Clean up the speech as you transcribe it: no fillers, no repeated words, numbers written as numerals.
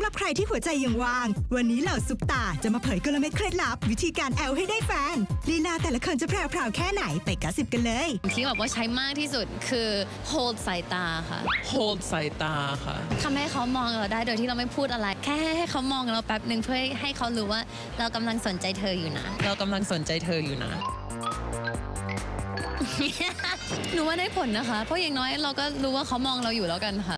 รับใครที่หัวใจยังว่างวันนี้เหล่าซุปตาจะมาเผยกลเม็ดเคล็ดลับวิธีการแอลให้ได้แฟนลีลาแต่ละคนจะแพรวๆแค่ไหนไปกระซิบกันเลยที่แบบว่าใช้มากที่สุดคือ hold สายตาค่ะ hold สายตาค่ะทำให้เขามองเราได้โดยที่เราไม่พูดอะไรแค่ให้เขามองเราแป๊บหนึ่งเพื่อให้เขารู้ว่าเรากำลังสนใจเธออยู่นะเรากำลังสนใจเธออยู่นะหนูว่าได้ผลนะคะเพราะอย่างน้อยเราก็รู้ว่าเขามองเราอยู่แล้วกันค่ะ